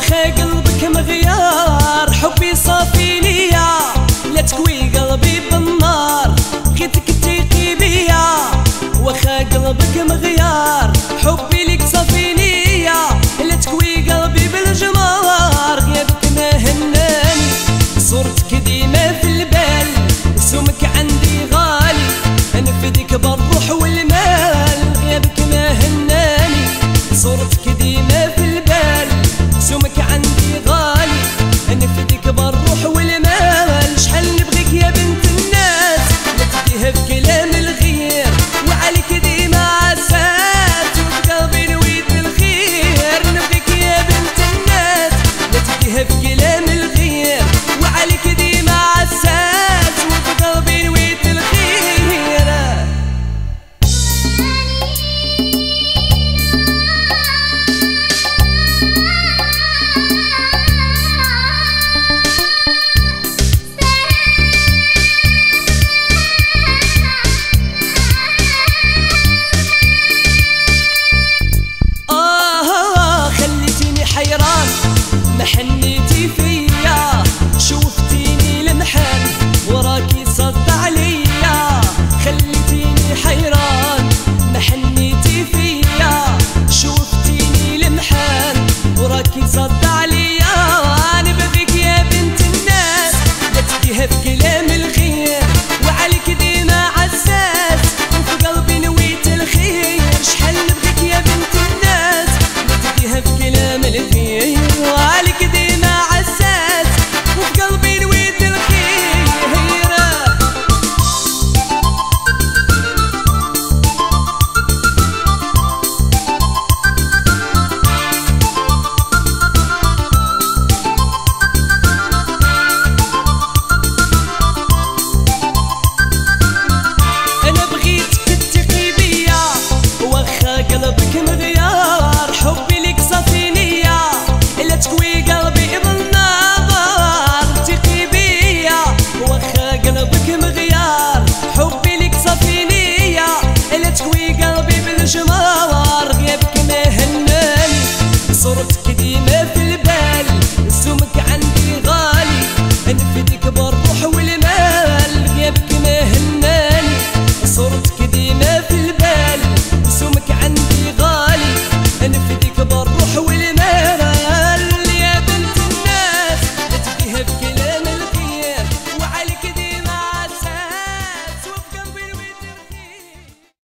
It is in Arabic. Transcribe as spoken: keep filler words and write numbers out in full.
وخا قلبك مغيار حبي صافي نية لا تكوي قلبي بالنار بغيتك تيقي بيا وخا قلبك مغيار حبي ليك صافي نية لا تكوي قلبي بالجمار غيابك ما هناني صورتك ديما في البال سمك عندي غالي انفدك بالروح والمال غيابك ما هناني صورتك ديما في البال سمك عندي غالي انفدك بالروح والمال شحال نبغيك يا بنت الناس لا تديها في كلام الغير وعليك ديما عسات وفي قلبي نويت الخير نبغيك يا بنت الناس لا تديها في كلام الغير وعليك ديما عسات وفي قلبي نويت الخير محني